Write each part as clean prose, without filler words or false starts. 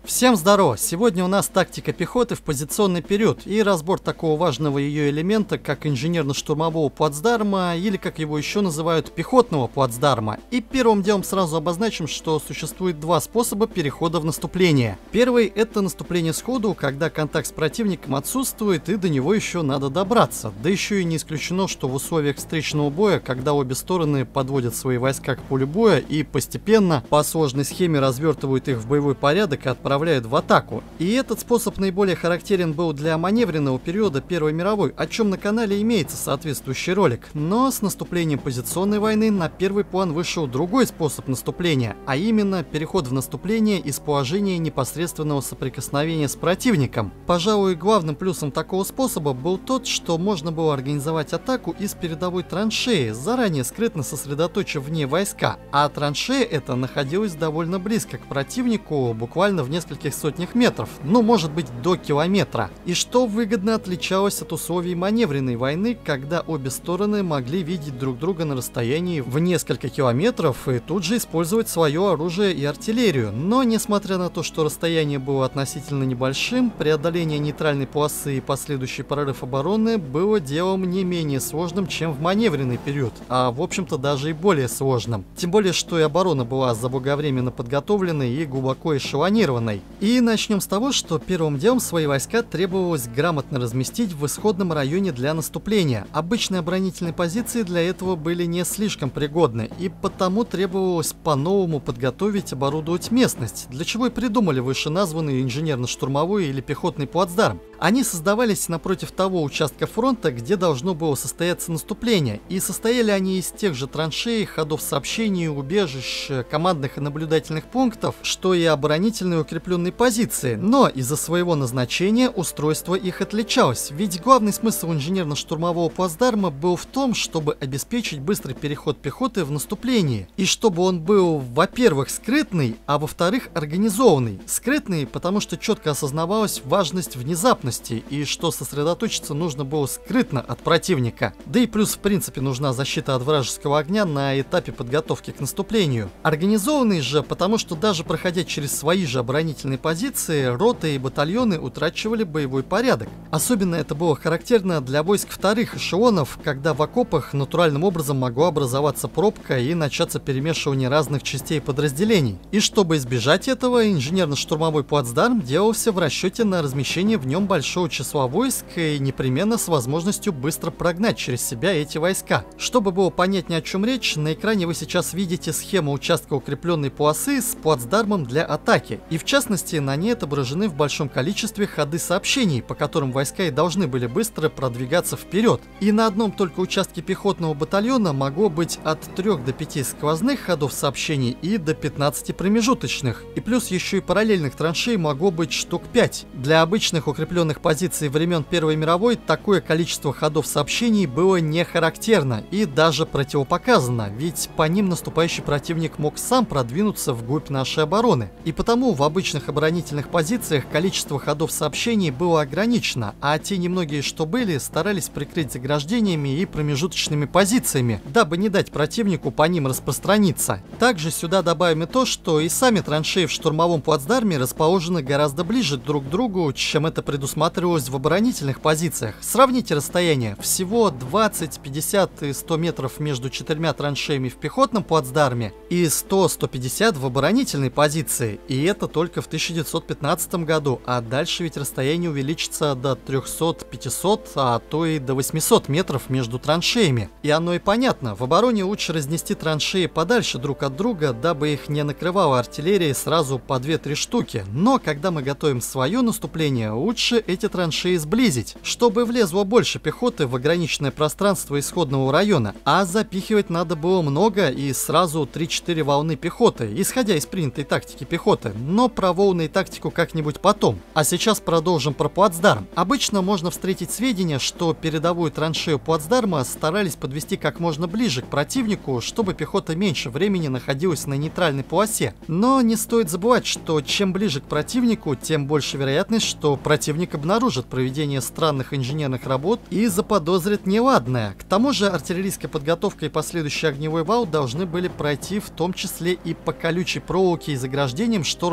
Всем здорово! Сегодня у нас тактика пехоты в позиционный период и разбор такого важного ее элемента, как инженерно-штурмового плацдарма, или как его еще называют, пехотного плацдарма. И первым делом сразу обозначим, что существует два способа перехода в наступление. Первый — это наступление сходу, когда контакт с противником отсутствует и до него еще надо добраться. Да еще и не исключено, что в условиях встречного боя, когда обе стороны подводят свои войска к полю боя и постепенно по сложной схеме развертывают их в боевой порядок и отправляют в атаку. И этот способ наиболее характерен был для маневренного периода Первой мировой, о чем на канале имеется соответствующий ролик. Но с наступлением позиционной войны на первый план вышел другой способ наступления, а именно переход в наступление из положения непосредственного соприкосновения с противником. Пожалуй, главным плюсом такого способа был тот, что можно было организовать атаку из передовой траншеи, заранее скрытно сосредоточив в ней войска, а траншея эта находилась довольно близко к противнику, буквально в нескольких сотнях метров, ну может быть до километра, и что выгодно отличалось от условий маневренной войны, когда обе стороны могли видеть друг друга на расстоянии в несколько километров и тут же использовать свое оружие и артиллерию. Но несмотря на то, что расстояние было относительно небольшим, преодоление нейтральной полосы и последующий прорыв обороны было делом не менее сложным, чем в маневренный период, а в общем-то даже и более сложным. Тем более, что и оборона была заблаговременно подготовленной и глубоко эшелонированной. И начнем с того, что первым делом свои войска требовалось грамотно разместить в исходном районе для наступления. Обычные оборонительные позиции для этого были не слишком пригодны, и потому требовалось по-новому подготовить, оборудовать местность, для чего и придумали вышеназванный инженерно-штурмовой или пехотный плацдарм. Они создавались напротив того участка фронта, где должно было состояться наступление, и состояли они из тех же траншей, ходов сообщений, убежищ, командных и наблюдательных пунктов, что и оборонительные укрепленные позиции, но из-за своего назначения устройство их отличалось, ведь главный смысл инженерно-штурмового плацдарма был в том, чтобы обеспечить быстрый переход пехоты в наступлении, и чтобы он был, во-первых, скрытный, а во-вторых, организованный. Скрытный, потому что четко осознавалась важность внезапности, и что сосредоточиться нужно было скрытно от противника. Да и плюс в принципе нужна защита от вражеского огня на этапе подготовки к наступлению. Организованный же, потому что даже проходя через свои же оборонительные позиции, роты и батальоны утрачивали боевой порядок. Особенно это было характерно для войск вторых эшелонов, когда в окопах натуральным образом могла образоваться пробка и начаться перемешивание разных частей подразделений. И чтобы избежать этого, инженерно-штурмовой плацдарм делался в расчете на размещение в нем большого числа войск и непременно с возможностью быстро прогнать через себя эти войска. Чтобы было понятнее, о чем речь, на экране вы сейчас видите схему участка укрепленной полосы с плацдармом для атаки. И в частности, на ней отображены в большом количестве ходы сообщений, по которым войска и должны были быстро продвигаться вперед. И на одном только участке пехотного батальона могло быть от 3 до 5 сквозных ходов сообщений и до 15 промежуточных. И плюс еще и параллельных траншей могло быть штук 5. Для обычных укрепленных позиций времен Первой мировой такое количество ходов сообщений было не характерно и даже противопоказано, ведь по ним наступающий противник мог сам продвинуться вглубь нашей обороны. И потому в обычных оборонительных позициях количество ходов сообщений было ограничено, а те немногие, что были, старались прикрыть заграждениями и промежуточными позициями, дабы не дать противнику по ним распространиться. Также сюда добавим и то, что и сами траншеи в штурмовом плацдарме расположены гораздо ближе друг к другу, чем это предусматривалось в оборонительных позициях. Сравните расстояние: всего 20, 50 и 100 метров между четырьмя траншеями в пехотном плацдарме и 100-150 в оборонительной позиции. И это только в 1915 году, а дальше ведь расстояние увеличится до 300-500, а то и до 800 метров между траншеями. И оно и понятно, в обороне лучше разнести траншеи подальше друг от друга, дабы их не накрывала артиллерия сразу по 2-3 штуки. Но когда мы готовим свое наступление, лучше эти траншеи сблизить, чтобы влезло больше пехоты в ограниченное пространство исходного района, а запихивать надо было много и сразу 3-4 волны пехоты, исходя из принятой тактики пехоты, но про волны и тактику как-нибудь потом. А сейчас продолжим про плацдарм. Обычно можно встретить сведения, что передовую траншею плацдарма старались подвести как можно ближе к противнику, чтобы пехота меньше времени находилась на нейтральной полосе. Но не стоит забывать, что чем ближе к противнику, тем больше вероятность, что противник обнаружит проведение странных инженерных работ и заподозрит неладное. К тому же артиллерийская подготовка и последующий огневой вал должны были пройти в том числе и по колючей проволоке и заграждениям, что расположены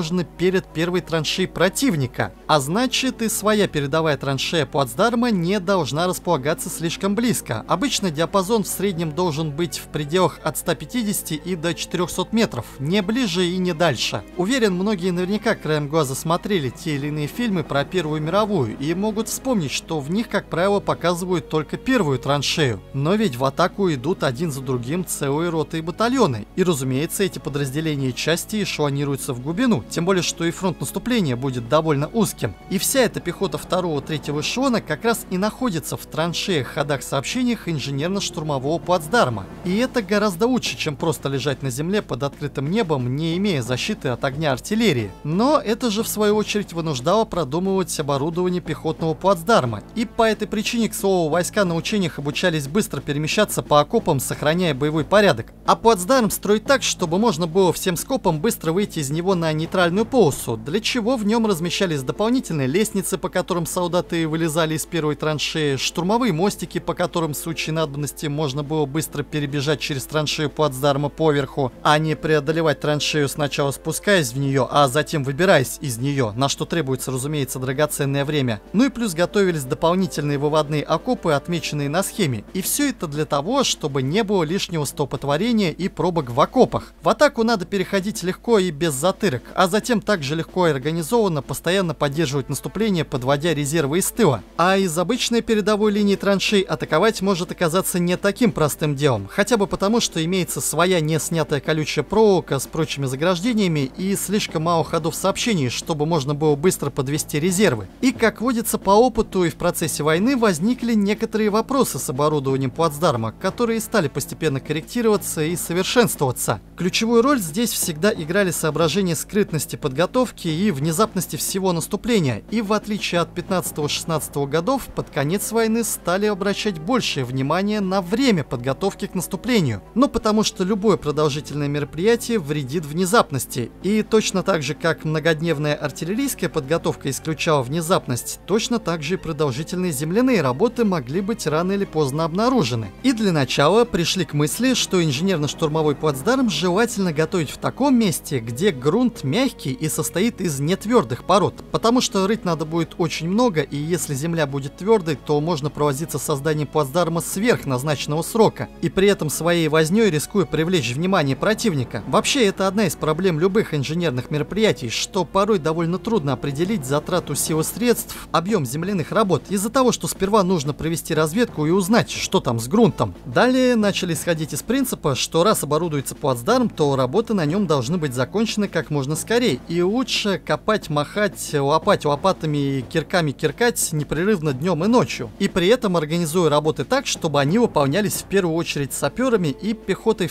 расположены перед первой траншеей противника, а значит и своя передовая траншея плацдарма не должна располагаться слишком близко. Обычно диапазон в среднем должен быть в пределах от 150 и до 400 метров, не ближе и не дальше. Уверен, многие наверняка краем глаза смотрели те или иные фильмы про Первую мировую и могут вспомнить, что в них, как правило, показывают только первую траншею. Но ведь в атаку идут один за другим целые роты и батальоны. И, разумеется, эти подразделения и части эшелонируются в глубину, тем более, что и фронт наступления будет довольно узким. И вся эта пехота 2-3 эшелона как раз и находится в траншеях, ходах, сообщениях инженерно-штурмового плацдарма. И это гораздо лучше, чем просто лежать на земле под открытым небом, не имея защиты от огня артиллерии. Но это же в свою очередь вынуждало продумывать оборудование пехотного плацдарма. И по этой причине, к слову, войска на учениях обучались быстро перемещаться по окопам, сохраняя боевой порядок. А плацдарм строить так, чтобы можно было всем скопом быстро выйти из него на нейтральную полосу, для чего в нем размещались дополнительные лестницы, по которым солдаты вылезали из первой траншеи, штурмовые мостики, по которым в случае надобности можно было быстро перебежать через траншею плацдарма поверху, а не преодолевать траншею, сначала спускаясь в нее, а затем выбираясь из нее, на что требуется, разумеется, драгоценное время. Ну и плюс готовились дополнительные выводные окопы, отмеченные на схеме. И все это для того, чтобы не было лишнего столпотворения и пробок в окопах. В атаку надо переходить легко и без затырок, а затем также легко и организованно постоянно поддерживать наступление, подводя резервы из тыла. А из обычной передовой линии траншей атаковать может оказаться не таким простым делом, хотя бы потому, что имеется своя не снятая колючая проволока с прочими заграждениями и слишком мало ходов сообщений, чтобы можно было быстро подвести резервы. И, как водится по опыту, и в процессе войны возникли некоторые вопросы с оборудованием плацдарма, которые стали постепенно корректироваться и совершенствоваться. Ключевую роль здесь всегда играли соображения скрытности подготовки и внезапности всего наступления, и в отличие от 15-16 годов, под конец войны стали обращать большее внимание на время подготовки к наступлению. Но потому что любое продолжительное мероприятие вредит внезапности, и точно так же, как многодневная артиллерийская подготовка исключала внезапность, точно так же и продолжительные земляные работы могли быть рано или поздно обнаружены. И для начала пришли к мысли, что инженерно-штурмовой плацдарм желательно готовить в таком месте, где грунт мягкий и состоит из нетвердых пород, потому что рыть надо будет очень много, и если земля будет твердой, то можно провозиться с созданием плацдарма сверх назначенного срока, и при этом своей вознёй рискуя привлечь внимание противника. Вообще, это одна из проблем любых инженерных мероприятий, что порой довольно трудно определить затрату сил и средств, объем земляных работ, из-за того, что сперва нужно провести разведку и узнать, что там с грунтом. Далее начали исходить из принципа, что раз оборудуется плацдарм, то работы на нем должны быть закончены как можно скорее, и лучше копать, махать, лопать лопатами и кирками киркать непрерывно днем и ночью. И при этом организуя работы так, чтобы они выполнялись в первую очередь саперами и пехотой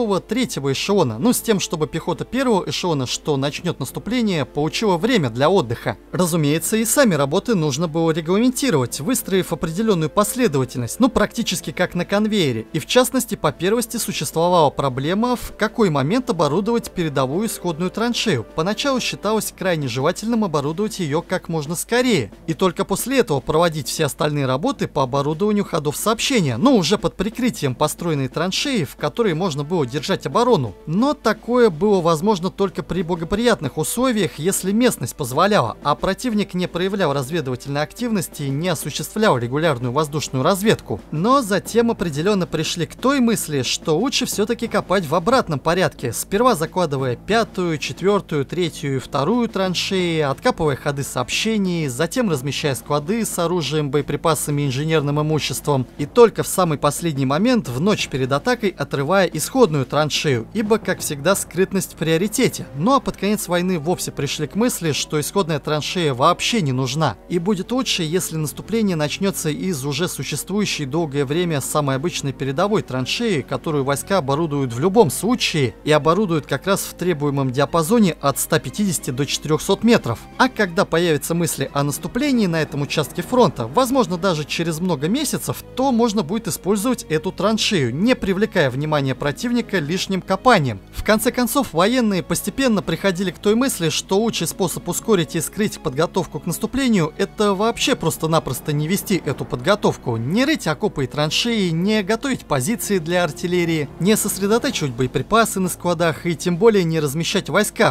2-3 эшелона, ну с тем, чтобы пехота 1 эшелона, что начнет наступление, получила время для отдыха. Разумеется, и сами работы нужно было регламентировать, выстроив определенную последовательность, ну практически как на конвейере. И в частности, по первости существовала проблема, в какой момент оборудовать передовую исходную траншею. Поначалу считалось крайне желательным оборудовать ее как можно скорее, и только после этого проводить все остальные работы по оборудованию ходов сообщения, но уже под прикрытием построенной траншеи, в которой можно было держать оборону. Но такое было возможно только при благоприятных условиях, если местность позволяла, а противник не проявлял разведывательной активности и не осуществлял регулярную воздушную разведку. Но затем определенно пришли к той мысли, что лучше все-таки копать в обратном порядке, сперва закладывая 5-ю, 4-ю, 3-ю и 2-ю траншеи, откапывая ходы сообщений, затем размещая склады с оружием, боеприпасами и инженерным имуществом, и только в самый последний момент, в ночь перед атакой, отрывая исходную траншею, ибо, как всегда, скрытность в приоритете. Ну а под конец войны вовсе пришли к мысли, что исходная траншея вообще не нужна, и будет лучше, если наступление начнется из уже существующей долгое время самой обычной передовой траншеи, которую войска оборудуют в любом случае, и оборудуют как раз в требуемом диапазоне от 150 до 400 метров. А когда появятся мысли о наступлении на этом участке фронта, возможно даже через много месяцев, то можно будет использовать эту траншею, не привлекая внимания противника лишним копанием. В конце концов, военные постепенно приходили к той мысли, что лучший способ ускорить и скрыть подготовку к наступлению — это вообще просто-напросто не вести эту подготовку, не рыть окопы и траншеи, не готовить позиции для артиллерии, не сосредотачивать боеприпасы на складах и тем более не размещать войска, будь то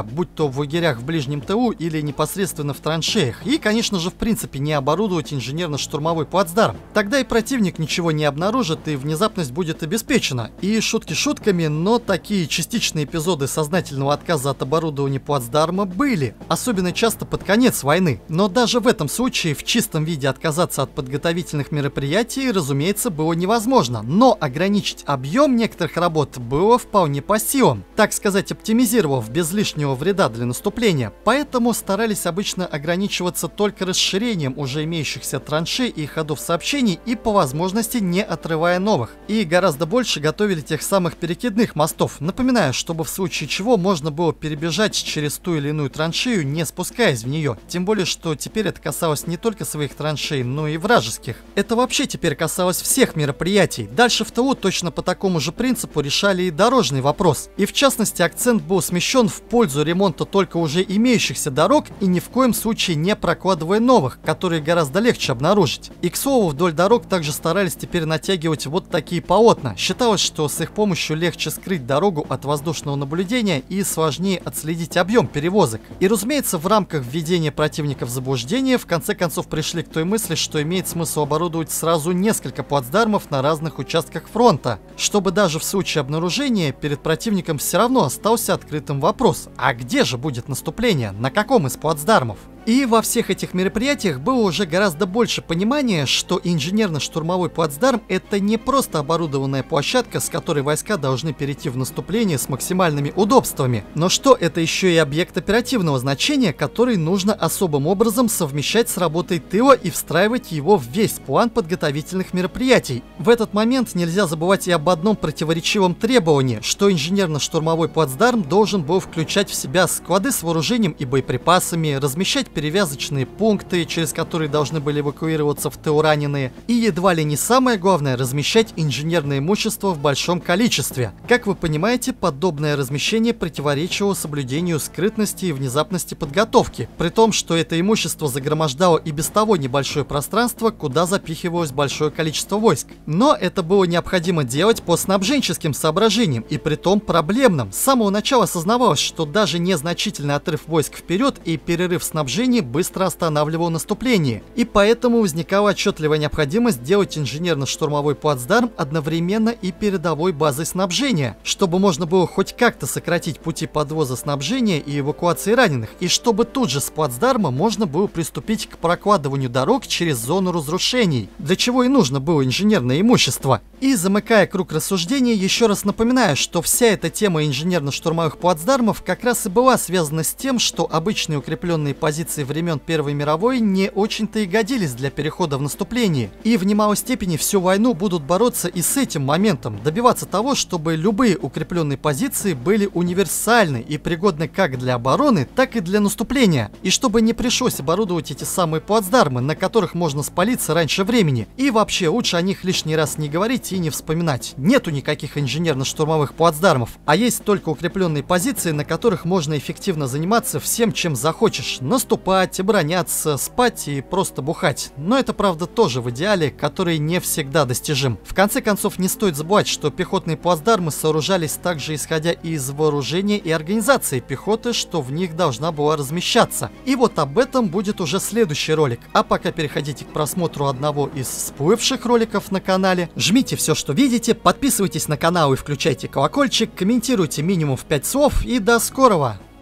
то в лагерях в ближнем ТУ или непосредственно в траншеях, и, конечно же, в принципе не оборудовать инженерно-штурмовой плацдарм. Тогда и противник ничего не обнаружит, и внезапность будет обеспечена. И шутки шутками, но такие частичные эпизоды сознательного отказа от оборудования плацдарма были, особенно часто под конец войны. Но даже в этом случае в чистом виде отказаться от подготовительных мероприятий, разумеется, было невозможно, но ограничить объем некоторых работ было вполне по силам, так сказать, оптимизировав без лишнего вреда для наступления. Поэтому старались обычно ограничиваться только расширением уже имеющихся траншей и ходов сообщений и по возможности не отрывая новых. И гораздо больше готовили тех самых перекидных мостов, напоминаю, чтобы в случае чего можно было перебежать через ту или иную траншею, не спускаясь в нее. Тем более, что теперь это касалось не только своих траншей, но и вражеских. Это вообще теперь касалось всех мероприятий. Дальше в ТУ точно по такому же принципу решали и дорожный вопрос. И в частности акцент был смещен в пользу ремонта только уже имеющихся дорог и ни в коем случае не прокладывая новых, которые гораздо легче обнаружить. И к слову, вдоль дорог также старались теперь натягивать вот такие полотна. Считалось, что с их помощью легче скрыть дорогу от воздушного наблюдения и сложнее отследить объем перевозок. И разумеется, в рамках введения противника в заблуждение в конце концов пришли к той мысли, что имеет смысл оборудовать сразу несколько плацдармов на разных участках фронта, чтобы даже в случае обнаружения перед противником все равно остался открытым вопрос: а где же будет наступление, на каком из плацдармов? И во всех этих мероприятиях было уже гораздо больше понимания, что инженерно-штурмовой плацдарм — это не просто оборудованная площадка, с которой войска должны перейти в наступление с максимальными удобствами, но что это еще и объект оперативного значения, который нужно особым образом совмещать с работой тыла и встраивать его в весь план подготовительных мероприятий. В этот момент нельзя забывать и об одном противоречивом требовании, что инженерно-штурмовой плацдарм должен был включать в себя склады с вооружением и боеприпасами, размещать перевязочные пункты, через которые должны были эвакуироваться в ТУ раненые, и едва ли не самое главное — размещать инженерное имущество в большом количестве. Как вы понимаете, подобное размещение противоречило соблюдению скрытности и внезапности подготовки, при том, что это имущество загромождало и без того небольшое пространство, куда запихивалось большое количество войск. Но это было необходимо делать по снабженческим соображениям, и притом проблемным. С самого начала осознавалось, что даже незначительный отрыв войск вперед и перерыв снабжения быстро останавливал наступление, и поэтому возникала отчетливая необходимость делать инженерно-штурмовой плацдарм одновременно и передовой базой снабжения, чтобы можно было хоть как-то сократить пути подвоза снабжения и эвакуации раненых, и чтобы тут же с плацдарма можно было приступить к прокладыванию дорог через зону разрушений, для чего и нужно было инженерное имущество. И замыкая круг рассуждений, еще раз напоминаю, что вся эта тема инженерно-штурмовых плацдармов как раз и была связана с тем, что обычные укрепленные позиции времен Первой мировой не очень-то и годились для перехода в наступление. И в немалой степени всю войну будут бороться и с этим моментом, добиваться того, чтобы любые укрепленные позиции были универсальны и пригодны как для обороны, так и для наступления. И чтобы не пришлось оборудовать эти самые плацдармы, на которых можно спалиться раньше времени. И вообще лучше о них лишний раз не говорить и не вспоминать. Нету никаких инженерно-штурмовых плацдармов, а есть только укрепленные позиции, на которых можно эффективно заниматься всем, чем захочешь. Наступать, обороняться, спать и просто бухать. Но это, правда, тоже в идеале, который не всегда достижим. В конце концов, не стоит забывать, что пехотные плацдармы сооружались также исходя из вооружения и организации пехоты, что в них должна была размещаться. И вот об этом будет уже следующий ролик. А пока переходите к просмотру одного из всплывших роликов на канале. Жмите все, что видите, подписывайтесь на канал и включайте колокольчик, комментируйте минимум в 5 слов, и до скорого!